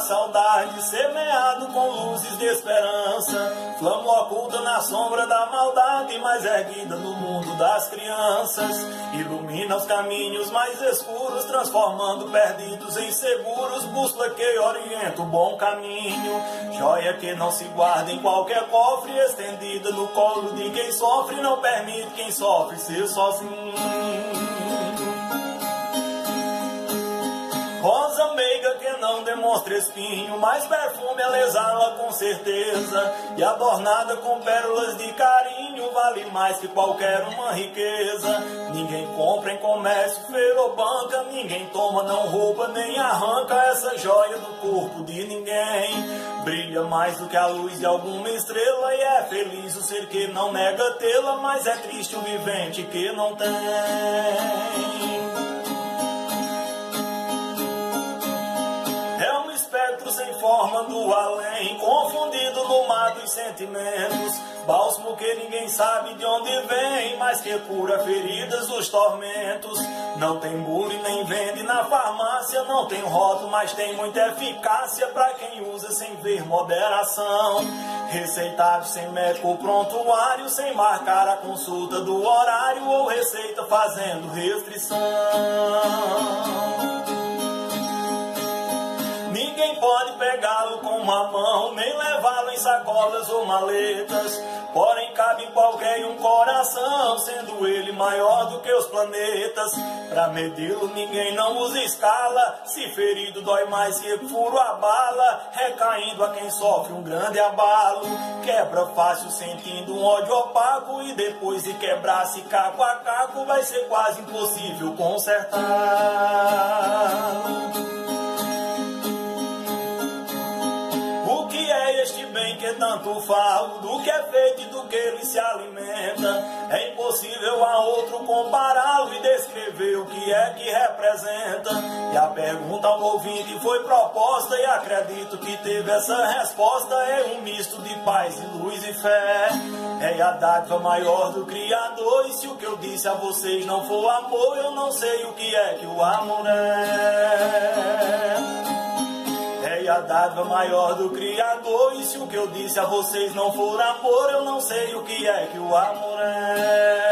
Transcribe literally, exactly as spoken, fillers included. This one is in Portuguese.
saudade, semeado com luzes de esperança, flama oculta na sombra da maldade, mas erguida no mundo das crianças, ilumina os caminhos mais escuros, transformando perdidos em seguros, bússola que orienta o bom caminho, joia que não se guarda em qualquer cofre, estendida no colo de quem sofre, não permite quem sofre ser sozinho. Rosa meiga que não demonstra espinho, mas perfume ela exala com certeza, e adornada com pérolas de carinho, vale mais que qualquer uma riqueza. Ninguém compra em comércio, feira ou banca, ninguém toma, não rouba, nem arranca essa joia do corpo de ninguém. Brilha mais do que a luz de alguma estrela, e é feliz o ser que não nega tê-la, mas é triste o vivente que não tem. Sem forma do além, confundido no mar dos sentimentos, bálsamo que ninguém sabe de onde vem, mas que cura feridas dos tormentos. Não tem bule nem vende na farmácia, não tem rótulo, mas tem muita eficácia para quem usa sem ver moderação. Receitado sem médico prontuário, sem marcar a consulta do horário, ou receita fazendo restrição. Ninguém pode pegá-lo com uma mão, nem levá-lo em sacolas ou maletas, porém cabe em qualquer um coração, sendo ele maior do que os planetas. Pra medi-lo ninguém não usa escala, se ferido dói mais que furo a bala, recaindo a quem sofre um grande abalo. Quebra fácil sentindo um ódio opaco, e depois de quebrar-se caco a caco, vai ser quase impossível consertá-lo. Este bem que tanto falo, do que é feito e do que ele se alimenta, é impossível a outro compará-lo e descrever o que é que representa. E a pergunta ao ouvinte foi proposta, e acredito que teve essa resposta. É um misto de paz e luz e fé, é a dádiva maior do Criador, e se o que eu disse a vocês não for amor, eu não sei o que é que o amor é. É a dádiva maior do Criador, e se o que eu disse a vocês não for amor, eu não sei o que é que o amor é.